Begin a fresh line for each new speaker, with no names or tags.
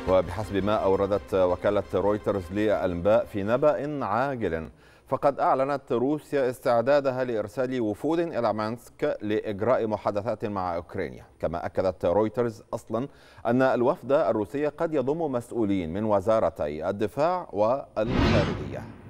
وبحسب ما أوردت وكالة رويترز للأنباء في نبأ عاجل، فقد أعلنت روسيا استعدادها لإرسال وفود إلى مينسك لإجراء محادثات مع أوكرانيا. كما أكدت رويترز أصلا أن الوفد الروسي قد يضم مسؤولين من وزارتي الدفاع والخارجية.